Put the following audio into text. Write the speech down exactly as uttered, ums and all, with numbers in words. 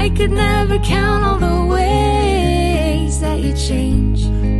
I could never count all the ways that you change.